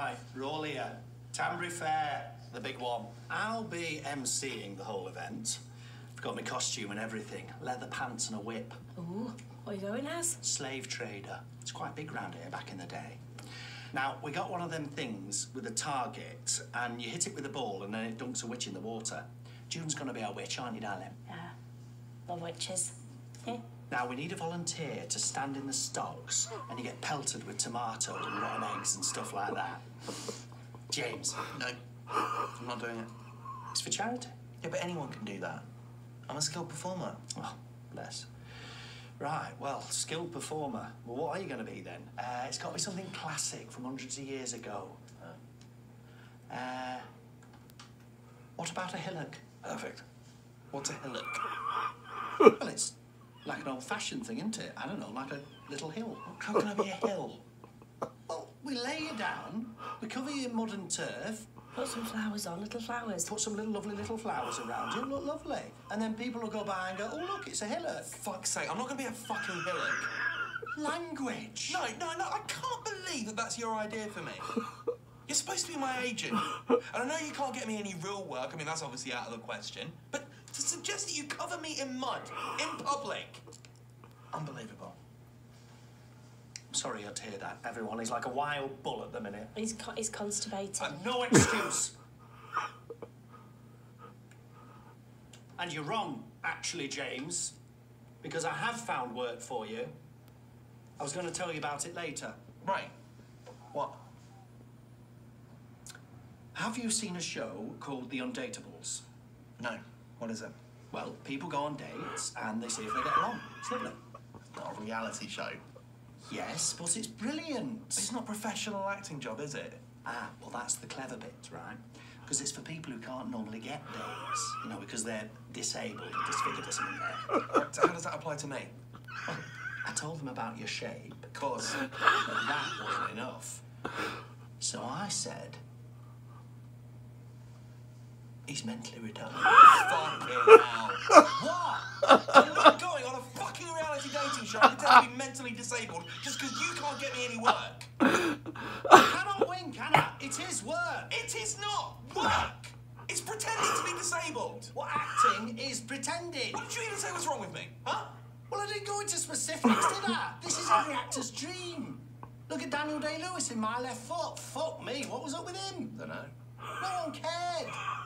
Right, we're all here. Tambury Fair, the big one. I'll be emceeing the whole event. I've got my costume and everything. Leather pants and a whip. Ooh, what are you going as? Slave trader. It's quite big round here back in the day. Now, we got one of them things with a target, and you hit it with a ball, and then it dunks a witch in the water. June's gonna be our witch, aren't you, darling? Yeah, love witches. Now, we need a volunteer to stand in the stocks, and you get pelted with tomatoes and rotten eggs and stuff like that. James. No, I'm not doing it. It's for charity. Yeah, but anyone can do that. I'm a skilled performer. Oh, bless. Right, well, skilled performer. Well, what are you going to be then? It's got to be something classic from hundreds of years ago. What about a hillock? Perfect. What's a hillock? Well, it's like an old-fashioned thing, isn't it? I don't know, like a little hill. How can I be a hill? Well, we lay you down, we cover you in mud and turf, Put some flowers on, little flowers. put some lovely little flowers around you, look lovely. And then people will go by and go, oh, look, it's a hillock. Fuck's sake, I'm not going to be a fucking hillock. Language. No, I can't believe that that's your idea for me. You're supposed to be my agent. And I know you can't get me any real work. I mean, that's obviously out of the question. But to suggest that you cover me in mud, in public, unbelievable. I'm sorry you had to hear that, everyone. He's like a wild bull at the minute. He's constipated. No excuse. And you're wrong, actually, James, because I have found work for you. I was going to tell you about it later. Right. What? Have you seen a show called The Undateables? No. What is it? Well, people go on dates and they see if they get along. It's lovely. Not a reality show. Yes, but it's brilliant. It's not a professional acting job, is it? Ah, well, that's the clever bit, right? Because it's for people who can't normally get dates, you know, because they're disabled or disfigured or something there. Right, so how does that apply to me? Well, I told them about your shape, Of course. but that wasn't enough. So I said, he's mentally retarded. Fucking hell. What? I'm not going on a fucking reality dating show and pretend to be mentally disabled just because you can't get me any work. I cannot win, can I? It is work. It is not work. It's pretending to be disabled. What acting is pretending? What did you even say was wrong with me? Huh? Well, I didn't go into specifics, did I? This is every actor's dream. Look at Daniel Day-Lewis in My Left Foot. Fuck me, what was up with him? Don't know. No one cared.